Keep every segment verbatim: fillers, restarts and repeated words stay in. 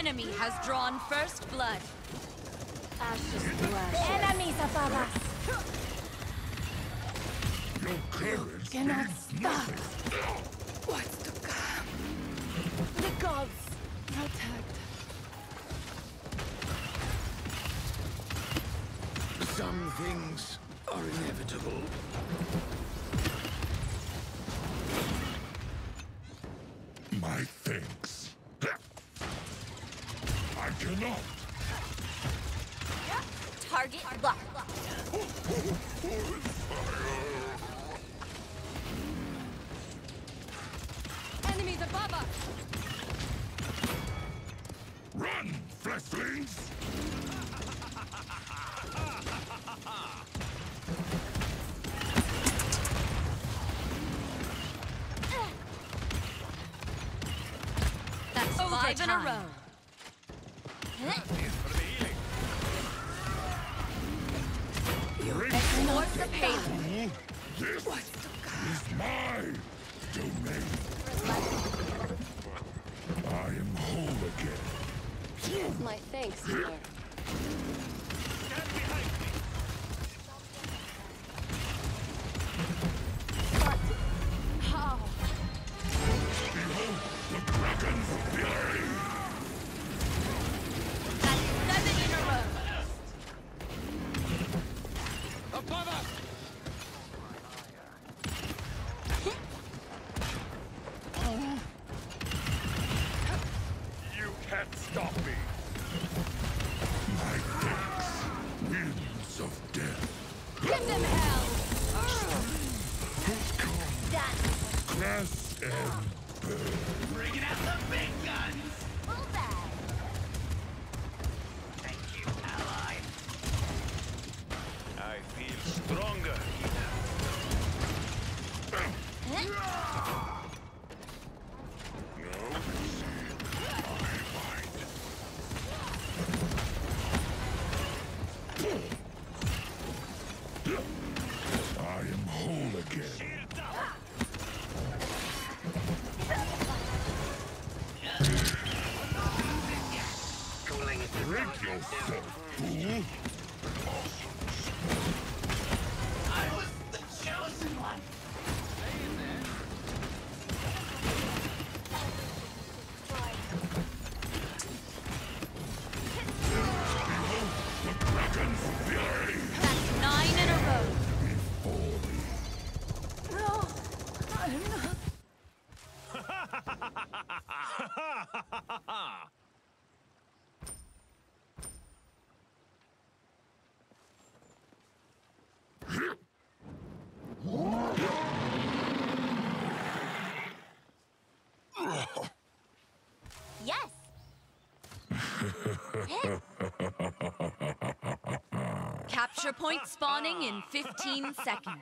enemy has drawn first blood. Ashes to ashes. Enemies above us. Your courage Cannot means stop. nothing. What's to come? The gods protect. Some things are inevitable. My thanks. I cannot. Target locked. Enemies above us. Run, fleshlings! That's five in a row. Towards the payload. This is my domain. I am whole again. My thanks, healer. How? Behold the dragon's fury! That's seven in a row. Above us! You can't stop me! My thanks, winds of death. Give them hell. Come, That's crash and burn. Bringing out the big guns! full bag. Thank you, ally. I feel stronger. No, I fight. I am whole again. Shield up! Cooling it Break yourself, fool! I was the chosen one. The dragon's fury! That's nine in a row. Before me. No, I'm not. Yes. Capture point spawning in fifteen seconds.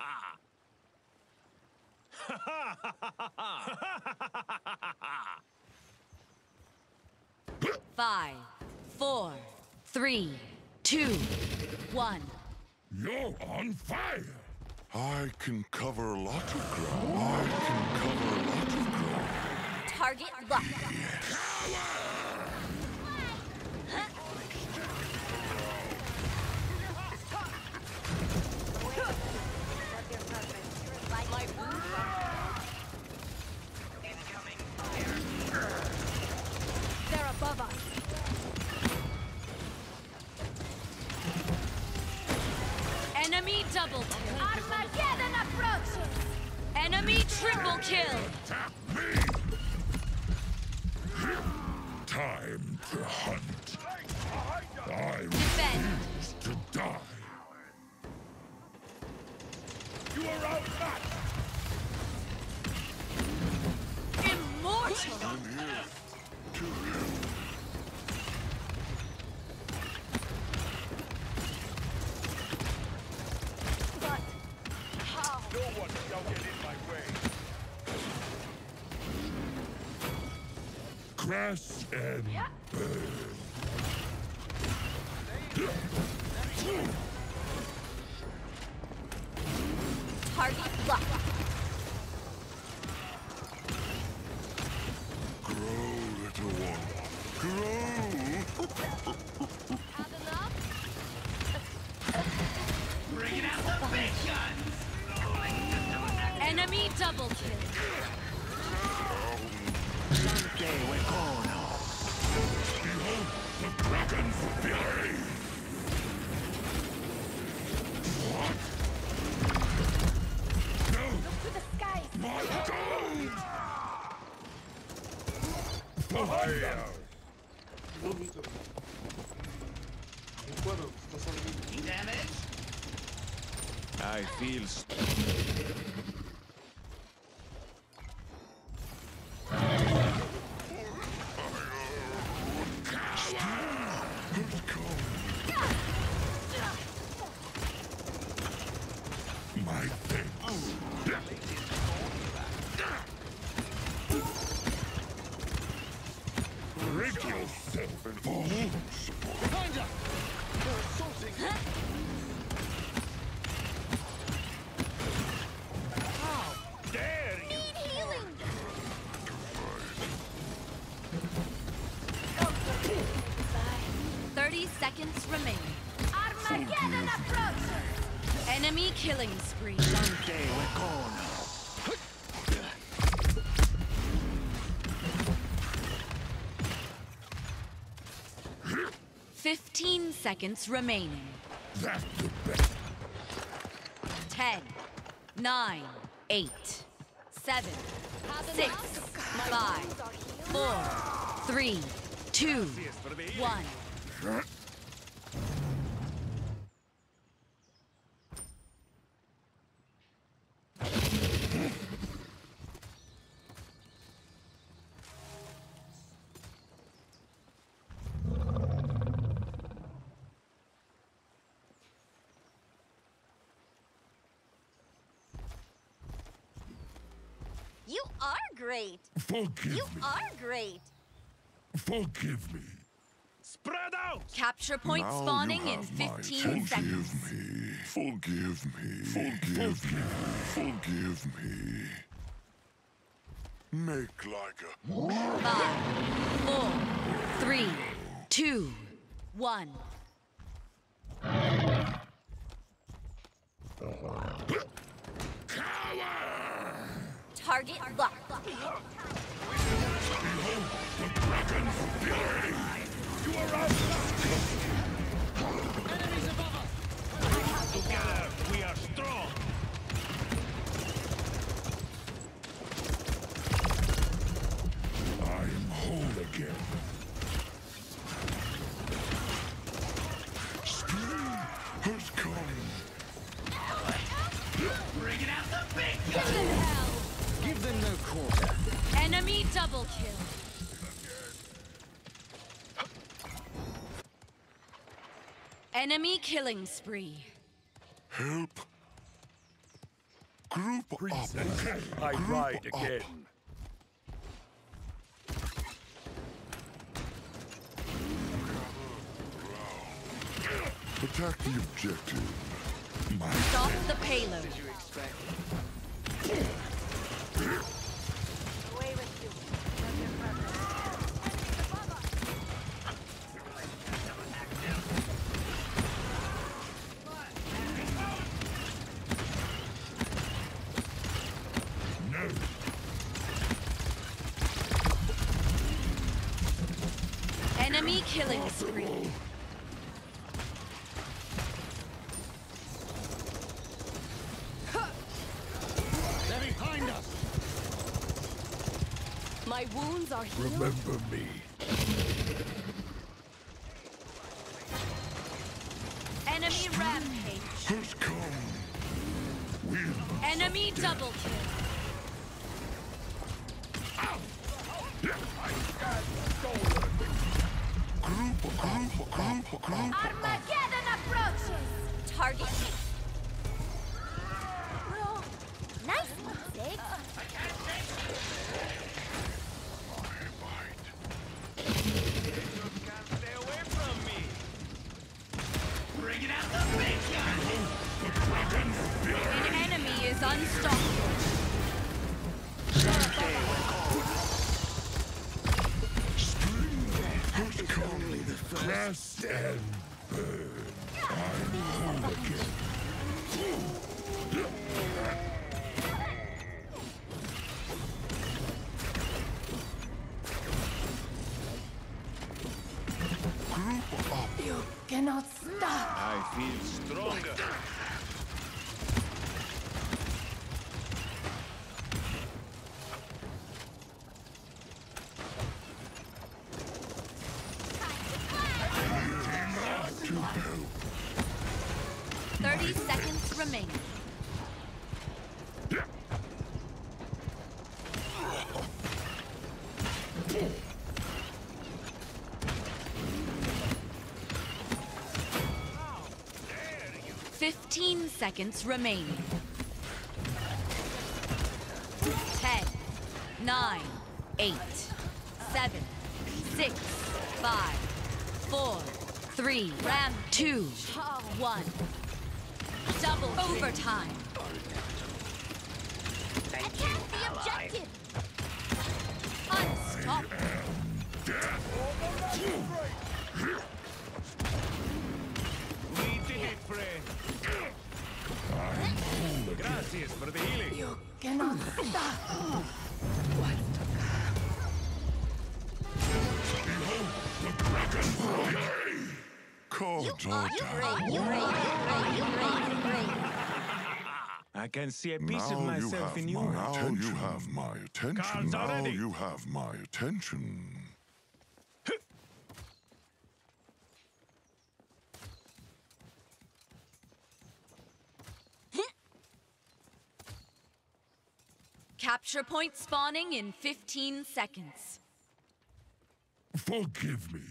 Five, four, three, two, one. You're on fire! I can cover a lot of ground. I can cover a lot of ground. Target locked. They're above us. Enemy double kill. Armageddon approaches. Enemy triple kill. Attack me! Time to hunt. I Defend. refuse to die. You are outmatched! Immortal. I'm here to help. But how? No one shall get in my way. Crash and burn. Target locked. Grow, little one. Grow! fury! What? No! To the skies! My gold! For hire! Damage? I feel. St My thanks. Break yourself, fool! Behind us! They're assaulting! Dare you! Need healing! thirty seconds remaining. Armageddon approaches! Enemy killing spree. Okay, we're gone. Fifteen seconds remaining. That's the best. Ten, nine, eight, seven, six, five, four, three, two, one. You are great! Forgive You me. are great! Forgive me. Spread out! Capture point Now spawning you in have my fifteen seconds. Forgive me. Forgive me. Forgive me. Forgive me. Make like a... Five, four, three, two, one. Target locked. Together, we are strong! I'm whole again. Spring has come. Bringing out the big gun! Give them no quarter. Enemy double kill. Enemy killing spree. Help. Group up. I Group ride up. again. Attack the objective. My Stop the payload. Away with you. Not your brother. no. Enemy killing spree. They're behind us! My wounds are healed. Remember me. Enemy rampage. Has come. Win. Enemy double kill. Group, group, group, group. Armageddon approaches! Target hit. Nice one, Zig. Stay away from me! Bringing out the big gun! An enemy is unstoppable. Has come. Rest and burn. I'm whole again. Group up. You cannot stop. I feel stronger. Thirty seconds remaining. Fifteen seconds remaining. Ten, nine, eight, seven, six, five, four, three, ram, two, one. Double overtime. Attack the objective. Unstoppable. We did it, friend. Gracias for the healing. You cannot stop. Cordota. I can see a piece Now of you myself have in my, you. now you have my attention. Cards are Now ready. you have my attention. Capture point spawning in fifteen seconds. Forgive me.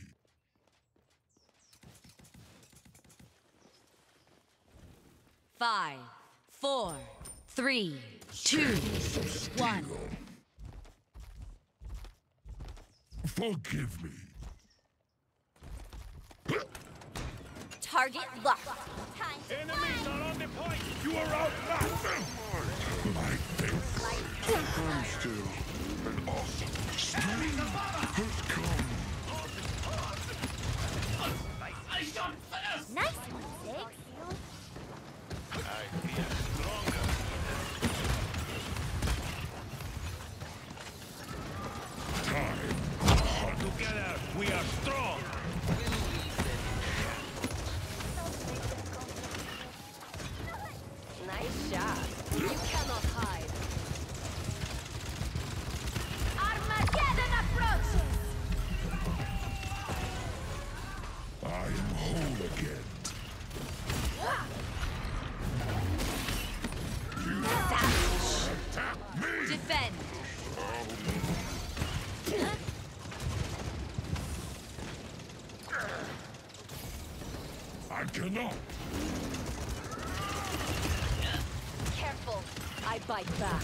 Five, four, three, two, one. Forgive me. Target locked. Enemies are on the point. You are outmatched. My face. I'm still an awesome stream has come. I shot first! Nice one, Six. I feel stronger. Time. Together, we are strong. Nice shot. You cannot hide. Armageddon approaches. I am whole again. Attack me. Defend. I cannot. Careful. I bite back.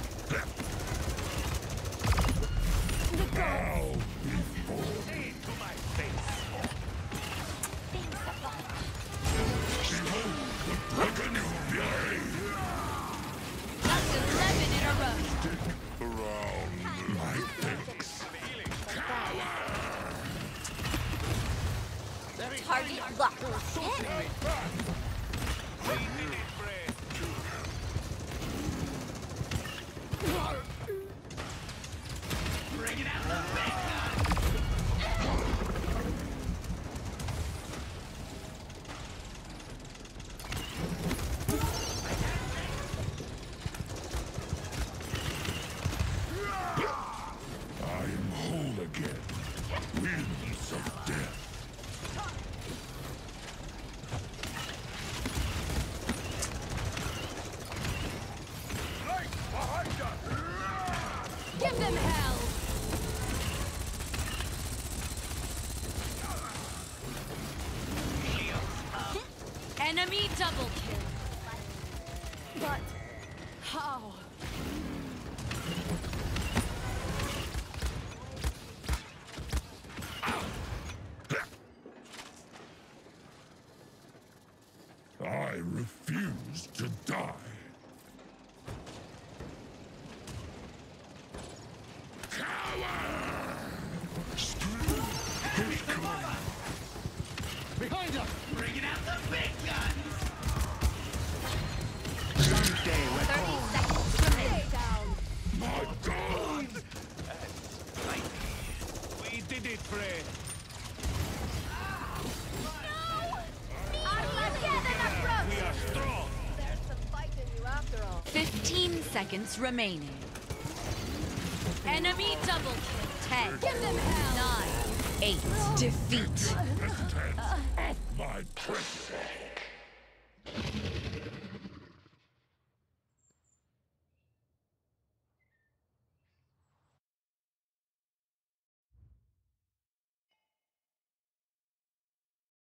Now before Say to my face. behold the dragon of fury. That's eleven in a row. Stick around my face. Target locked. We did it, friend. Bring it out the big gun! I am whole again. Winds of death. Give them hell. Enemy double kill. But how? I refuse to die. Cower! Strength has come. Behind us. Bring it out the big guns! Someday we're Thirty seconds remaining. Down. My God! We did it, friend. seconds remaining. Enemy double kill. Ten. Give them hell. Nine. Eight. Defeat. Hesitate at my treasure.